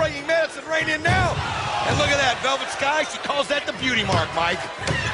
Praying Medicine right in now. And look at that, Velvet Sky. She calls that the beauty mark, Mike.